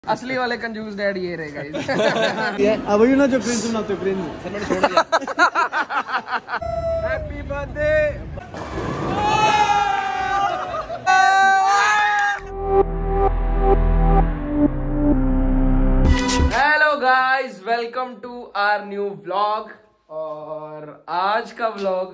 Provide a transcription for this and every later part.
असली वाले कंजूस डैड ये रहे गाइस। अब ना जो क्रिंज सुनाते हो क्रिंज सर मैंने छोड़ दिया। Happy birthday. Hello guys, welcome to our new vlog. और आज का व्लॉग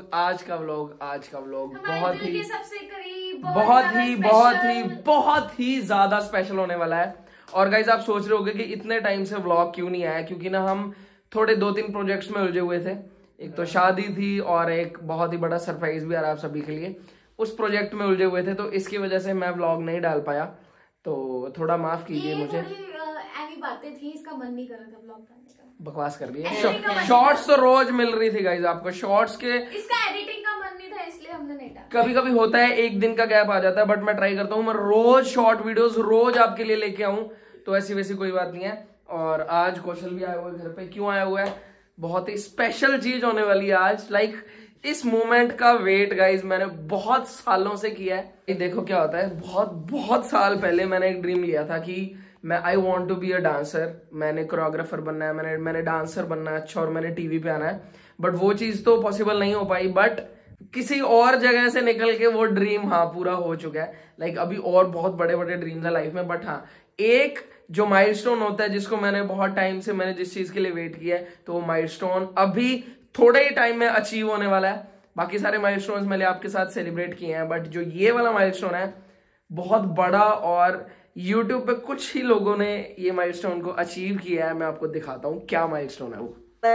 बहुत ही ज्यादा स्पेशल होने वाला है। और गाइज आप सोच रहे होगे कि इतने टाइम से व्लॉग क्यों नहीं आया, क्योंकि ना हम थोड़े 2-3 प्रोजेक्ट्स में उलझे हुए थे। एक तो शादी थी और एक बहुत ही बड़ा सरप्राइज भी आ रहा है आप सभी के लिए। उस प्रोजेक्ट में उलझे हुए थे, तो इसकी वजह से मैं व्लॉग नहीं डाल पाया, तो थोड़ा माफ कीजिए मुझे। बातें थी, इसका मन नहीं कर रहा था व्लॉग करने का। बकवास कर दिया। शॉर्ट्स तो रोज मिल रही थी गाइज आपको, शॉर्ट्स के। इसका एडिटिंग का मन नहीं था, इसलिए हमने नहीं डाला। कभी कभी होता है, एक दिन का गैप आ जाता है, बट मैं ट्राई करता हूँ मैं रोज शॉर्ट वीडियोस रोज आपके लिए लेके आऊं, तो ऐसी वैसी कोई बात नहीं है। और आज कौशल भी आया हुआ है घर पे। क्यों आया हुआ है? बहुत ही स्पेशल चीज होने वाली है आज। लाइक इस मोमेंट का वेट गाइज मैंने बहुत सालों से किया है। ये देखो क्या होता है, बहुत साल पहले मैंने एक ड्रीम लिया था कि मैं I want to be a dancer. मैंने कोरियोग्राफर बनना है, मैंने डांसर बनना है अच्छा, और मैंने टीवी पे आना है। बट वो चीज तो पॉसिबल नहीं हो पाई, बट किसी और जगह से निकल के वो ड्रीम पूरा हो चुका है। लाइक अभी और बहुत बड़े बड़े ड्रीम्स है लाइफ में, बट एक जो माइलस्टोन होता है जिसको मैंने बहुत टाइम से, मैंने जिस चीज के लिए वेट किया है, तो वो माइलस्टोन अभी थोड़े ही टाइम में अचीव होने वाला है। बाकी सारे माइलस्टोन्स मैंने आपके साथ सेलिब्रेट किए हैं, बट जो ये वाला माइलस्टोन है बहुत बड़ा, और YouTube पे कुछ ही लोगों ने ये माइलस्टोन को अचीव किया है। मैं आपको दिखाता हूँ क्या माइलस्टोन है वो।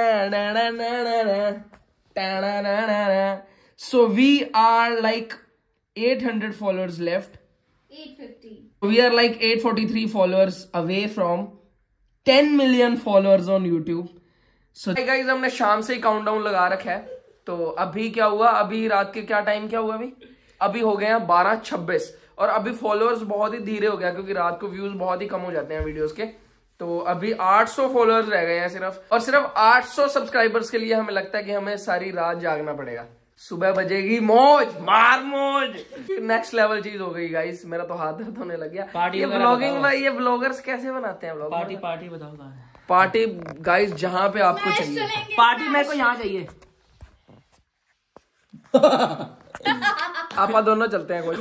So we are like 800 followers left. 850. We are like 843 followers away from 10 million followers on YouTube. So hey guys, हमने शाम से ही काउंटडाउन लगा रखा है। तो अभी क्या हुआ, अभी रात के क्या टाइम क्या हुआ, अभी हो गए हैं 12:26, और अभी फॉलोअर्स बहुत ही धीरे हो गया, क्योंकि रात को व्यूज बहुत ही कम हो जाते हैं वीडियोस के। तो अभी 800 फॉलोअर्स रह गए हैं सिर्फ, और सिर्फ 800 सब्सक्राइबर्स के लिए हमें लगता है कि हमें सारी रात जागना पड़ेगा। सुबह बजेगी मौज मार मौज, नेक्स्ट लेवल चीज हो गई गाइस। मेरा तो हाथ दर्द होने लग गया। ये ब्लॉगिंग में ये ब्लॉगर्स कैसे बनाते हैं व्लॉग? पार्टी बताओ कहाँ है? पार्टी गाइस जहां पे आपको चाहिए पार्टी, मेरे को यहाँ चाहिए। आप दोनों चलते हैं।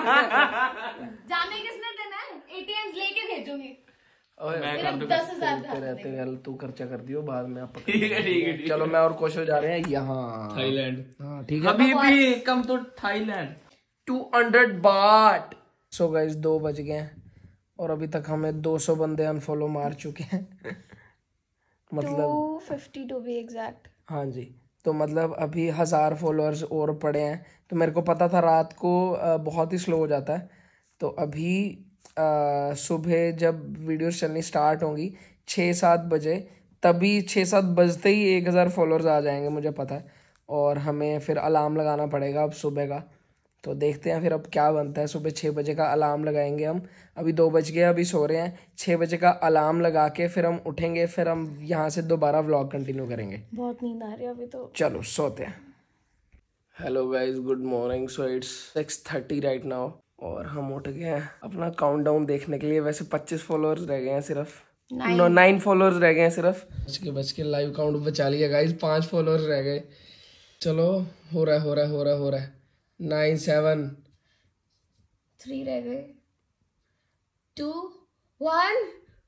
जाने किसने देना है? ATMs लेके भेजूंगी। मैं 10,000 तू खर्चा कर दियो बाद में आप। ठीक है। चलो मैं और कौशल जा रहे हैं यहाँ थाईलैंड। हाँ ठीक है। अभी भी कम तो थाईलैंड 200 बाट। सो गाइस 2 बज गए हैं और अभी तक हमें 200 बंदे अनफॉलो मार चुके हैं। मतलब 250 टू बी एग्जैक्ट। हाँ जी, तो मतलब अभी 1000 फॉलोअर्स और पड़े हैं। तो मेरे को पता था रात को बहुत ही स्लो हो जाता है, तो अभी सुबह जब वीडियोस चलनी स्टार्ट होंगी 6-7 बजे, तभी 6-7 बजते ही 1000 फॉलोअर्स आ जाएंगे मुझे पता है। और हमें फिर अलार्म लगाना पड़ेगा अब सुबह का, तो देखते हैं फिर अब क्या बनता है। सुबह 6 बजे का अलार्म लगाएंगे हम। अभी 2 बज गए, अभी सो रहे हैं। 6 बजे का अलार्म लगा के फिर हम उठेंगे, फिर हम यहाँ से दोबारा व्लॉग कंटिन्यू करेंगे। बहुत नींद आ रही है अभी तो। चलो सोते हैं। Hello guys, good morning. So it's 6:30 right now, और हम उठ गए हैं अपना काउंटडाउन देखने के लिए। वैसे 25 फॉलोअर्स रह गए हैं सिर्फ, 9 फॉलोअर्स रह गए हैं सिर्फ। बच के लाइव काउंट बचा लिया गाइज, 5 फॉलोअर्स रह गए। चलो हो रहा है 9 7 3 रह गए, 2 1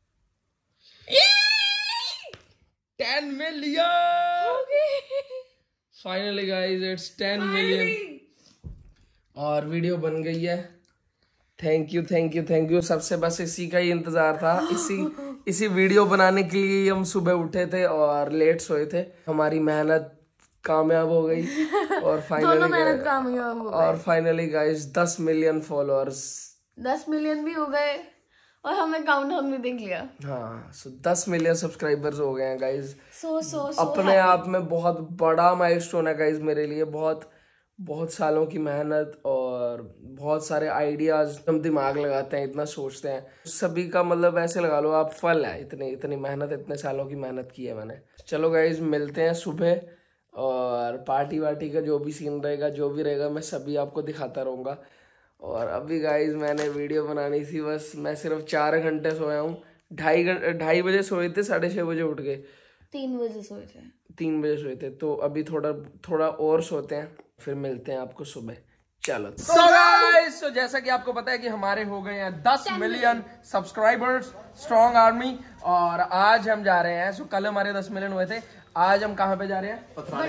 10 million finally guys, it's 10 million और वीडियो बन गई है। Thank you. सबसे बस इसी का ही इंतजार था। इसी वीडियो बनाने के लिए हम सुबह उठे थे और लेट सोए थे। हमारी मेहनत कामयाब हो गई और finally guys 10 million followers, 10 million भी हो गए और हमने काउंटडाउन भी देख लिया। हाँ, सो 10 मिलियन सब्सक्राइबर्स हो गए हैं गाइस। सो अपने आप में बहुत बड़ा माइलस्टोन है गाइस मेरे लिए। बहुत सालों की मेहनत और बहुत सारे आइडियाज हम दिमाग लगाते हैं, इतना सोचते हैं, सभी का मतलब ऐसे लगा लो आप फल है इतनी मेहनत, इतने सालों की मेहनत की है मैंने। चलो गाइज मिलते हैं सुबह, और पार्टी वार्टी का जो भी सीन रहेगा, जो भी रहेगा, मैं सभी आपको दिखाता रहूँगा। और अभी गाइज मैंने वीडियो बनानी थी, बस मैं सिर्फ 4 घंटे सोया हूँ, ढाई बजे सोए थे, 6:30 बजे उठ गए। 3 बजे सोए थे। 3 बजे सोए थे, तो अभी थोड़ा और सोते हैं, फिर मिलते हैं आपको सुबह। चलो सो गाइस, तो जैसा कि आपको पता है कि हमारे हो गए हैं 10 मिलियन सब्सक्राइबर्स, स्ट्रॉन्ग आर्मी। और आज हम जा रहे हैं, कल हमारे 10 मिलियन हुए थे, आज हम कहाँ पे जा रहे हैं?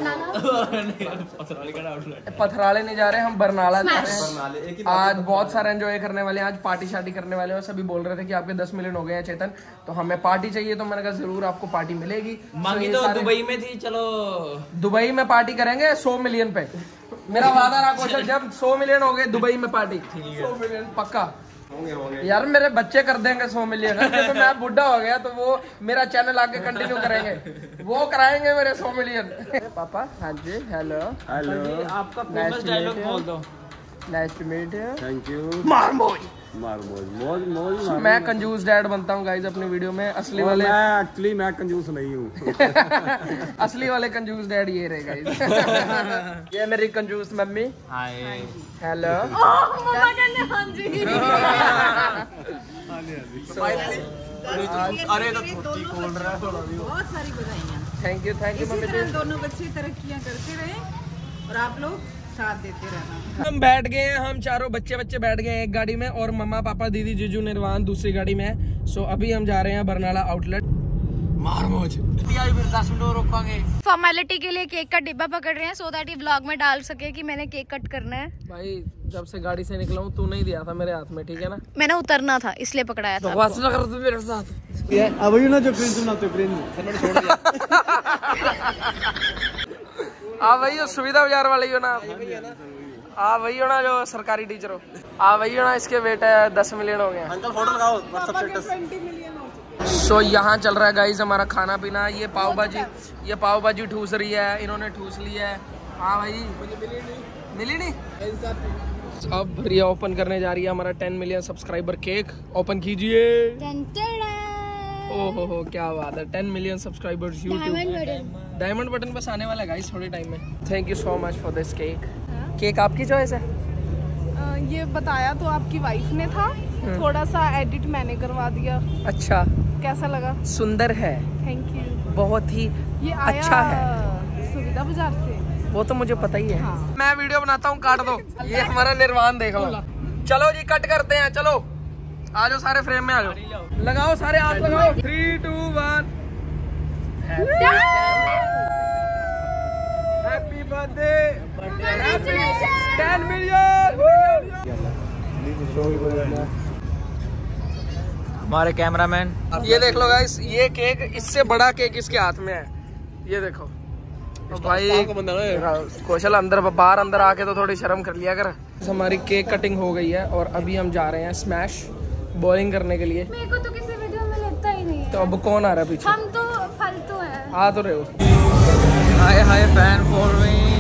पथराले नहीं जा रहे, हम बरनाला जा रहे हैं। आज बहुत सारा एंजॉय करने वाले हैं, आज पार्टी शार्टी करने वाले हैं। सभी बोल रहे थे कि आपके 10 मिलियन हो गए हैं चेतन, तो हमें पार्टी चाहिए, तो मैंने कहा जरूर आपको पार्टी मिलेगी। मांगी तो दुबई में थी, चलो दुबई में पार्टी करेंगे 100 मिलियन पे। मेरा वादा रहा कौशल, जब 100 मिलियन हो गए दुबई में पार्टी। 100 मिलियन पक्का होंगे। यार मेरे बच्चे कर देंगे 100 मिलियन, तो मैं बुढ़ा हो गया तो वो मेरा चैनल आगे कंटिन्यू करेंगे, वो कराएंगे मेरे 100 मिलियन। पापा हाँ जी, हेलो हेलो, आपका फेमस डायलॉग बोल दो। Nice to meet you, thank you. मार मोज। मौज। मैं कंजूस डैड बनता हूँ गाइस अपनी वीडियो में, असली वाले मैं कंजूस नहीं हूँ। असली वाले कंजूस डैड ये रहे गाइस। ये मेरी कंजूस मम्मी। हाय, हेलो। मम्मा कहने हाँ जी। अरे तो छोटी खोल रहा है, बहुत सारी बधाइयाँ। थैंक यू मम्मी जी। दोनों बच्चे तरक्कियाँ करते रहे और आप लोग साथ देते रहना। हम बैठ गए हैं, हम चारों बच्चे बैठ गए हैं एक गाड़ी में, और मम्मा पापा दीदी जीजू निर्वाण दूसरी गाड़ी में है। सो अभी हम जा रहे हैं बरनाला आउटलेट। मार मोज। फिर 10 मिनट रोकांगे। फॉर्मेलिटी के लिए केक का डिब्बा पकड़ रहे हैं, सो दैट ये व्लॉग में डाल सके कि मैंने केक कट करना है। भाई जब से गाड़ी से निकला हूँ, तू नहीं दिया था मेरे हाथ में, ठीक है ना? मैंने उतरना था इसलिए पकड़ाया था। बकवास ना कर तू मेरे साथ। ये अब ना जो क्रिंज बनाते हो, क्रिंज। हाँ भाई, वो सुविधा बाजार वाले ही हो ना? हाँ वही हो ना, जो सरकारी टीचर हो। हाँ वही हो ना, इसके बेटे 10 मिलियन हो गए। अंकल फोटो लगाओ व्हाट्सएप स्टेटस। सो यहाँ चल रहा है गाइस हमारा खाना पीना। ये पाव भाजी ठूस रही है, इन्होंने ठूस ली है। हाँ भाई, मिली नहीं। अब रिया ओपन करने जा रही है हमारा 10 मिलियन सब्सक्राइबर केक। ओपन कीजिए। ओहो हो, क्या बात है, 10 million subscribers YouTube. Diamond button बस आने वाला है गाइस थोड़े टाइम में। Thank you so much for this cake. Cake आपकी चॉइस है? ये बताया तो आपकी वाइफ ने था, थोड़ा सा एडिट मैंने करवा दिया। अच्छा, कैसा लगा? सुंदर है, थैंक यू। बहुत ही ये अच्छा है। सुविधा बाजार से। वो तो मुझे पता ही है। हाँ। मैं वीडियो बनाता हूँ, काट दो। ये हमारा निर्वाण देख लो। चलो जी कट करते हैं, चलो आ जाओ सारे फ्रेम में, आ जाओ, लगाओ सारे हाथ लगाओ। 3 2 1। Happy birthday, 10 million. हमारे कैमरामैन, ये देख लो गाइस, ये केक, इससे बड़ा केक इसके हाथ में है, ये देखो। तो भाई कौशल अंदर बाहर अंदर आके तो थोड़ी शर्म कर लिया कर। हमारी केक कटिंग हो गई है और अभी हम जा रहे हैं स्मैश बॉलिंग करने के लिए। मेरे को तो किसी वीडियो में लगता ही नहीं है। तो अब कौन आ रहा है पीछे? हम तो फालतू हैं। आ तो रहे हो। Hi hi fan following.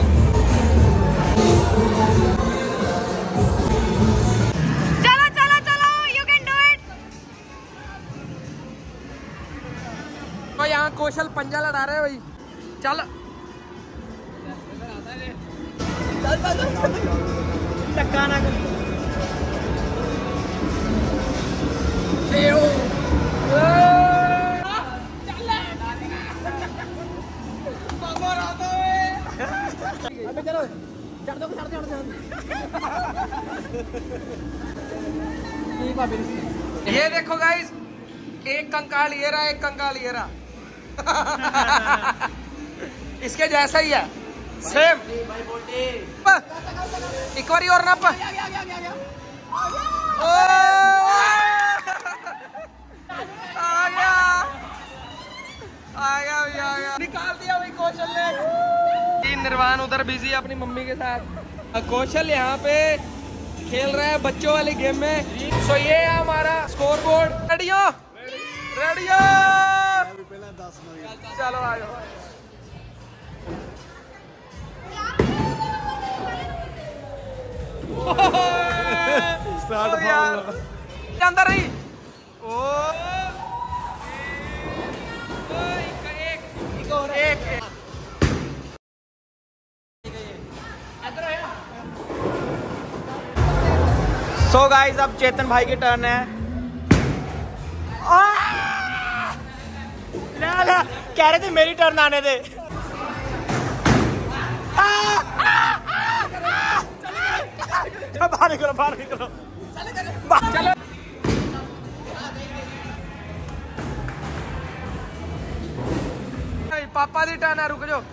चलो चलो चलो, यू कैन डू इट। तो यहाँ कौशल पंजा लड़ा रहे हैं भाई, चल टक्का ना कर। ये देखो गाइस, एक कंकाल ये रहा, एक कंकाल ये रहा। इसके जैसा ही है, सेम। एक बार और नप। आ गया, निकाल दिया भाई कौशल ने। निर्वाण उधर बिजी है अपनी मम्मी के साथ। कौशल यहाँ पे खेल रहा है बच्चों वाली गेम में। सो ये है हमारा स्कोर बोर्ड। रेडी हो? चलो आ जाओ। अंदर ही। एक सो गाइस, अब चेतन भाई की टर्न है। कह रहे थे मेरी टर्न आने दे। बाहर निकलो, बाहर निकलो। चलो पापा दी टर्न है, रुक जाओ।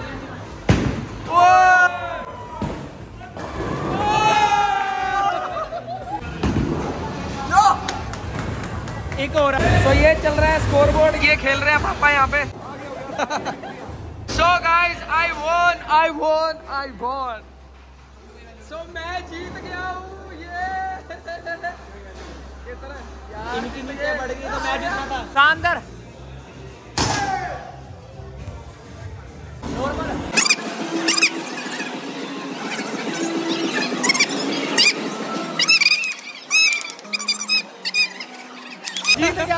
एक और तो ये चल रहा है स्कोर बोर्ड, ये खेल रहे हैं पापा यहाँ पे। So guys I von. सो मैं जीत गया हूँ। इनकी नीचे बढ़ गई तो मैं जीतना था। शानदार। जीत गया।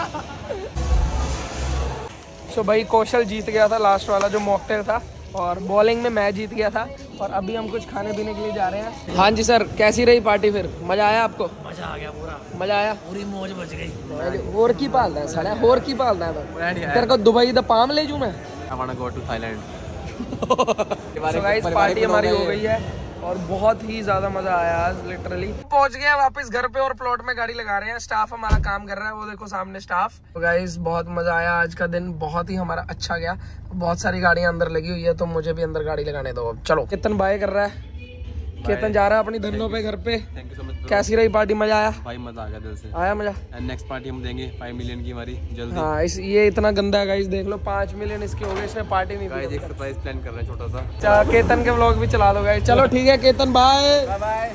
सो भाई कौशल जीत गया था लास्ट वाला जो मॉकटेल था, और बॉलिंग में मैं जीत गया था। और अभी हम कुछ खाने पीने के लिए जा रहे हैं। हाँ जी सर, कैसी रही पार्टी? फिर मजा आया आपको? मजा आ गया पूरा, मजा आया, पूरी मौज बच गई। होर की पालता है साला, होर की पालता है। तेरे को दुबई द पाम ले जूं मैं। I wanna go to Thailand. So guys, party हमारी हो गई है और बहुत ही ज्यादा मजा आया आज लिटरली। पहुंच गए वापस घर पे और प्लॉट में गाड़ी लगा रहे हैं। स्टाफ हमारा काम कर रहा है, वो देखो सामने स्टाफ। तो गाइस बहुत मजा आया, आज का दिन बहुत ही हमारा अच्छा गया। बहुत सारी गाड़ियां अंदर लगी हुई है, तो मुझे भी अंदर गाड़ी लगाने दो। अब चलो, केतन बाय कर रहा है, केतन जा रहा है अपनी धंधों पे घर पे। Thank you so much. कैसी रही पार्टी? मजा आया? भाई मजा आ गया दिल से। आया मजा? एंड नेक्स्ट पार्टी हम देंगे 5 मिलियन की हमारी जल्दी। हाँ, ये इतना गंदा है गाइस, देख लो 5 मिलियन इसके हो गए, इसने पार्टी नहीं गाइस दी। एक सरप्राइज प्लान कर रहे हैं छोटा सा। केतन के व्लॉग भी चला दो गाइस। चलो ठीक है Ketan, bye bye.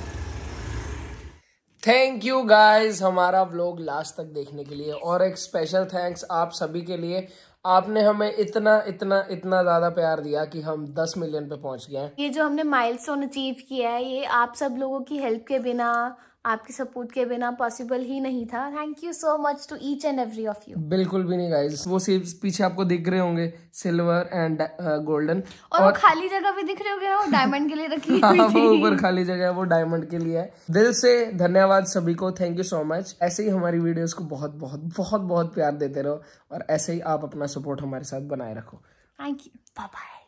Thank you guys हमारा व्लॉग लास्ट तक देखने के लिए, और एक स्पेशल थैंक्स आप सभी के लिए। आपने हमें इतना इतना इतना ज्यादा प्यार दिया कि हम 10 मिलियन पे पहुंच गए हैं। ये जो हमने माइलस्टोन अचीव किया है, ये आप सब लोगों की हेल्प के बिना, आपके सपोर्ट के बिना पॉसिबल ही नहीं था। Thank you so much to each and every of you. बिल्कुल भी नहीं गाइस, वो सिर्फ पीछे आपको दिख रहे होंगे सिल्वर एंड गोल्डन, और वो खाली जगह भी दिख रहे होंगे ना, वो डायमंड के लिए रखी हाँ, हुई वो थी। ऊपर खाली जगह है, वो डायमंड के लिए है। दिल से धन्यवाद सभी को, थैंक यू सो मच। ऐसे ही हमारी वीडियोस को बहुत बहुत बहुत बहुत प्यार देते रहो, और ऐसे ही आप अपना सपोर्ट हमारे साथ बनाए रखो। Thank you, bye bye.